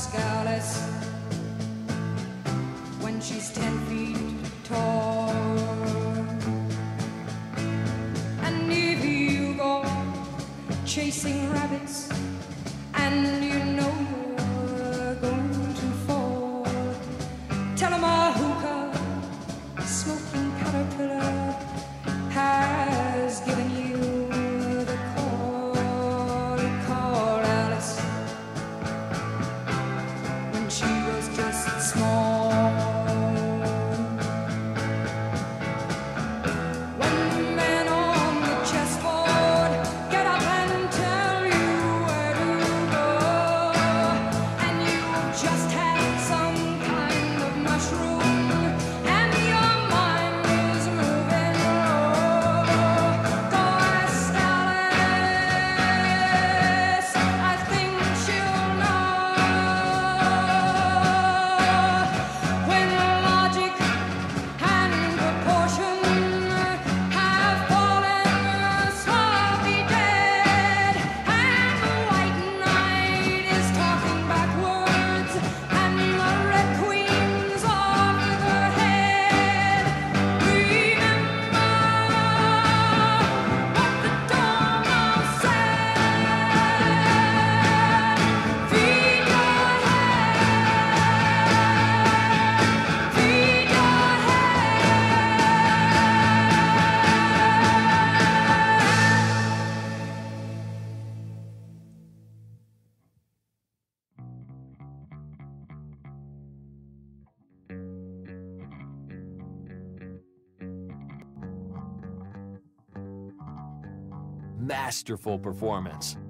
ask Alice when she's 10 feet tall. And if you go chasing rabbits and you know you're going to fall, tell 'em a hookah smoking caterpillar has given you the call. He called Alice when she was just small. When the men on the chessboard get up and tell you where to go, and you just had some kind of mushroom and your mind is moving low, go ask Alice. I think she'll know when logic and proportion have fallen sloppy dead, and the white knight is talking backwards, and the red queen's off with her head. Remember what the Dormouse said. Feed your head, feed your Masterful performance.